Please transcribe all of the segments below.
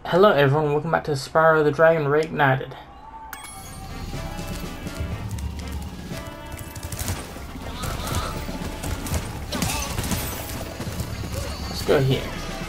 Hello everyone, welcome back to Spyro the Dragon Reignited. Let's go here.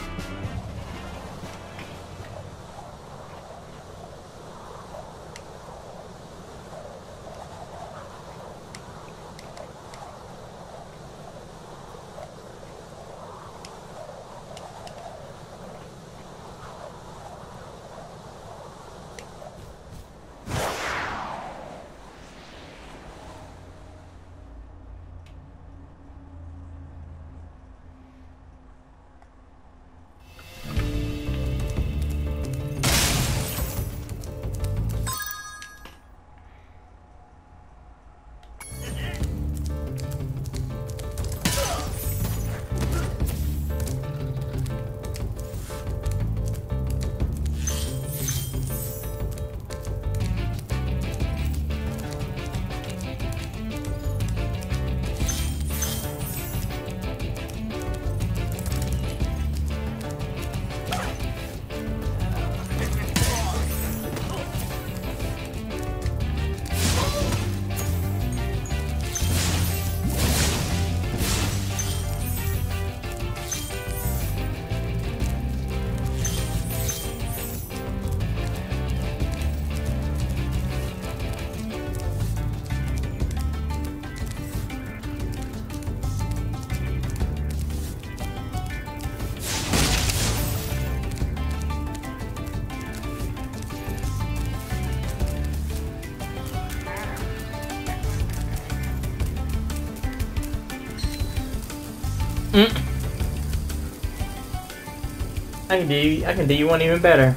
I can do you one even better.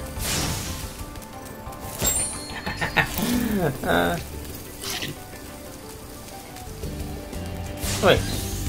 Wait.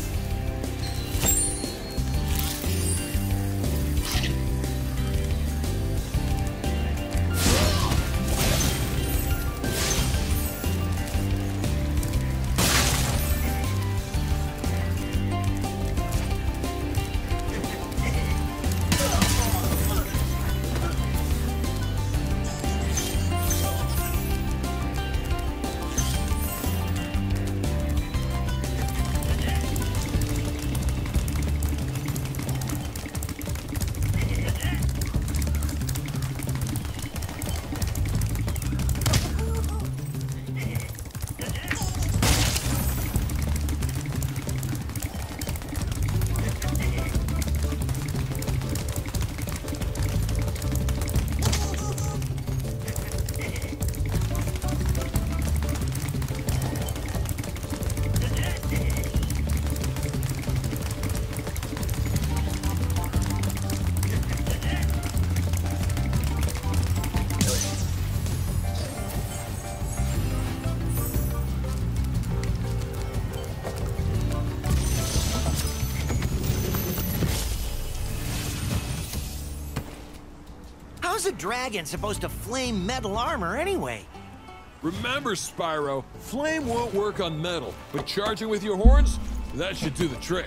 How's a dragon supposed to flame metal armor anyway? Remember, Spyro, flame won't work on metal, but charging with your horns, that should do the trick.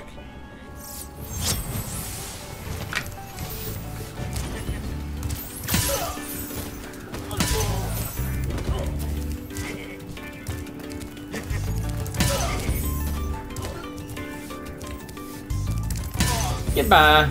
Goodbye.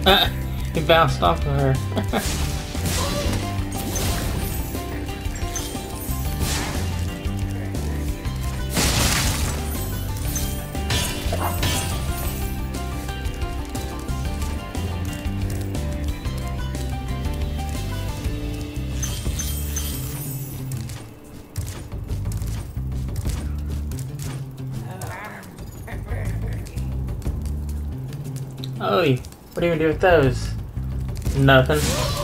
He bounced off of her. Oh, what are you gonna do with those? Nothing.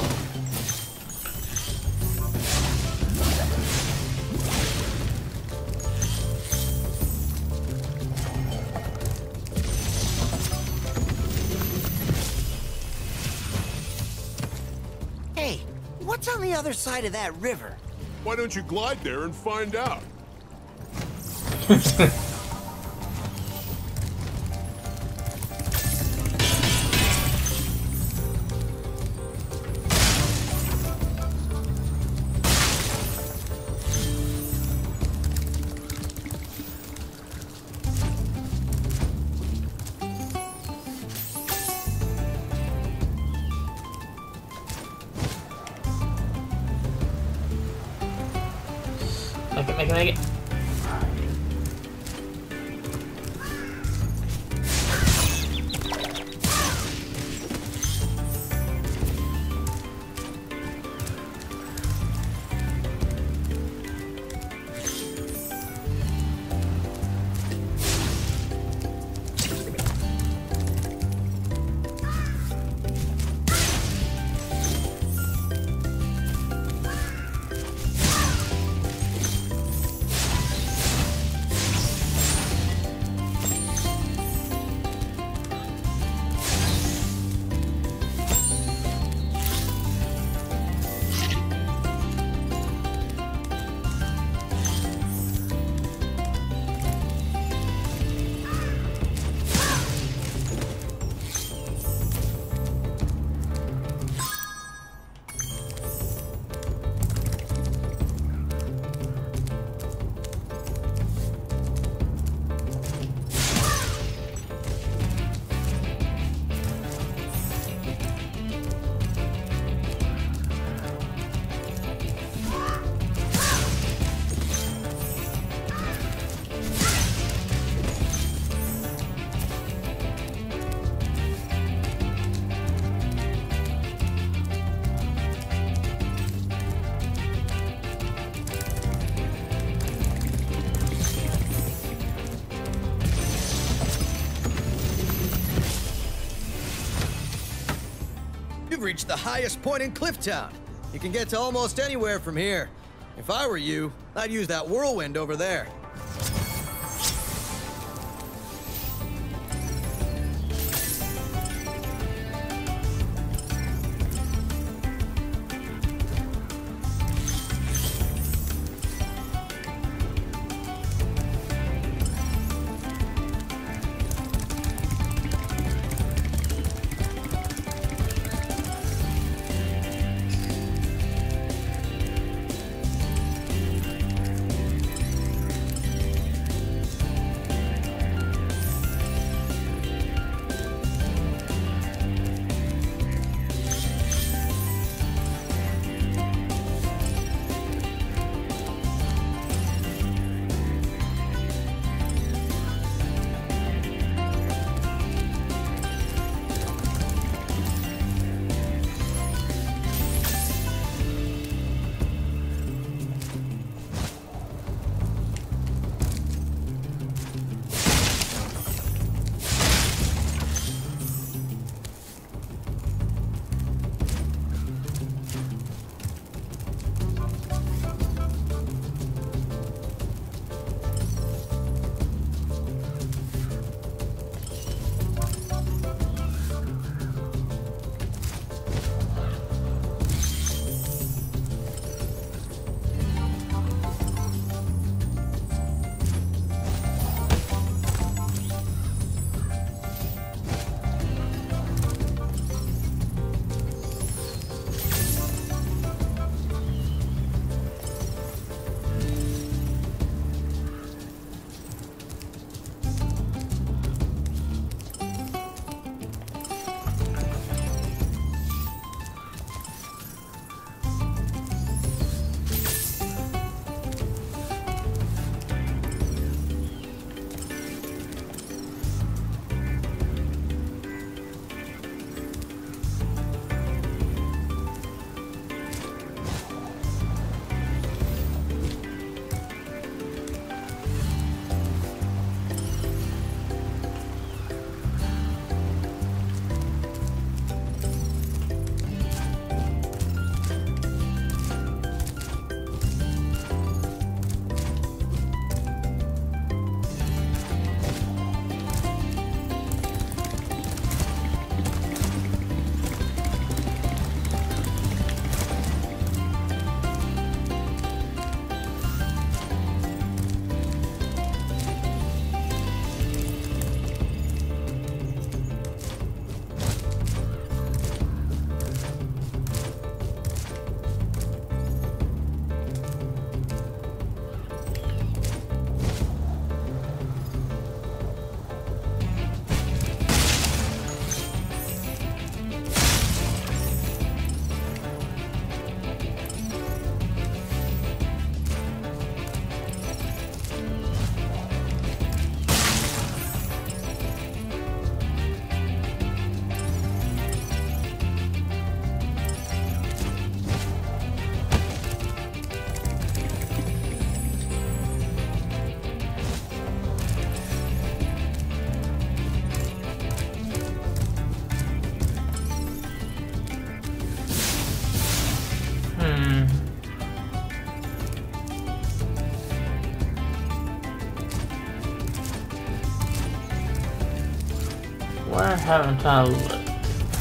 Hey, what's on the other side of that river? Why don't you glide there and find out? Make it. You've reached the highest point in Clifftown. You can get to almost anywhere from here. If I were you, I'd use that whirlwind over there. Where haven't I looked?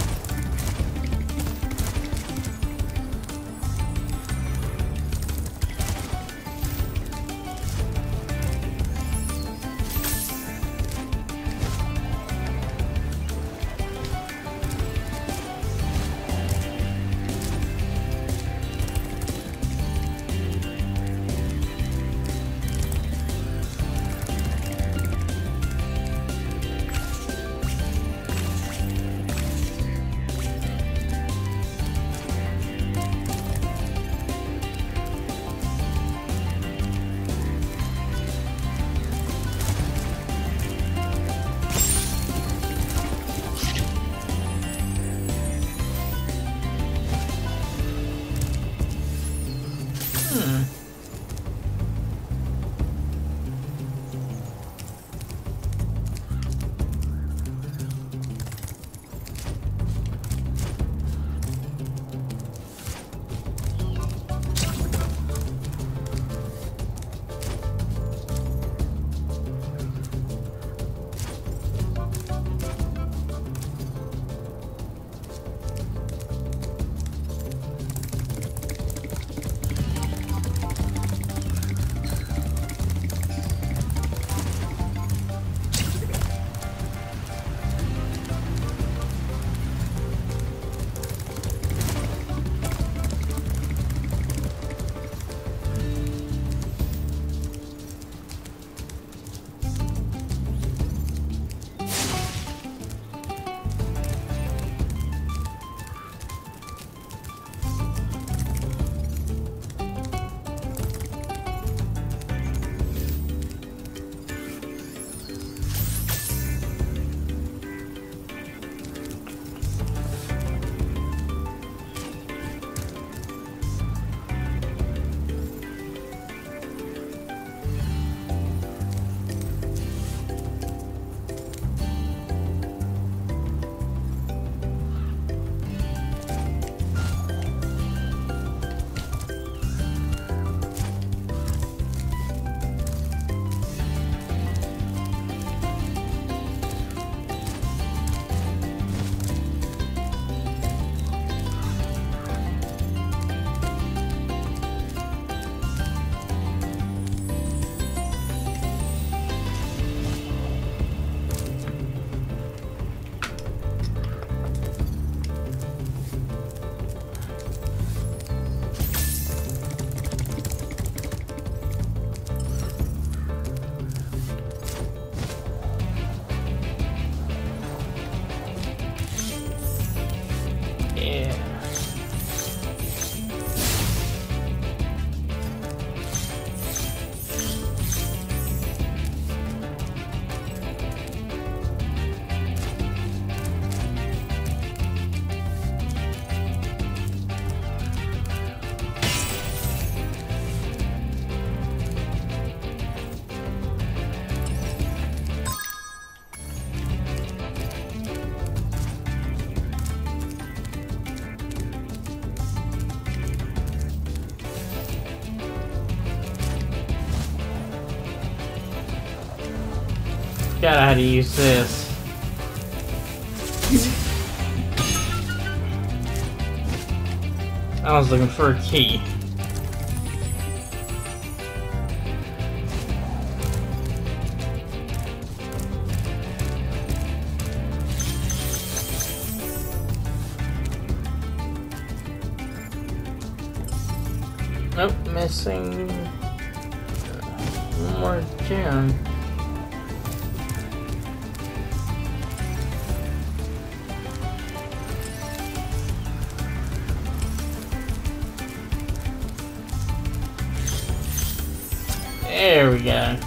God, I had to use this. I was looking for a key. Nope, missing one more gem. There we go.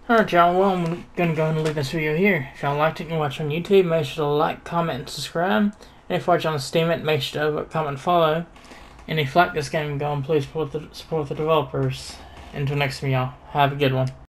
Alright y'all, well I'm gonna go ahead and leave this video here. If y'all liked it and you watch on YouTube, make sure to like, comment, and subscribe. And if you watch on Steam, make sure to comment and follow. And if you like this game, go and please support the developers. Until next time y'all, have a good one.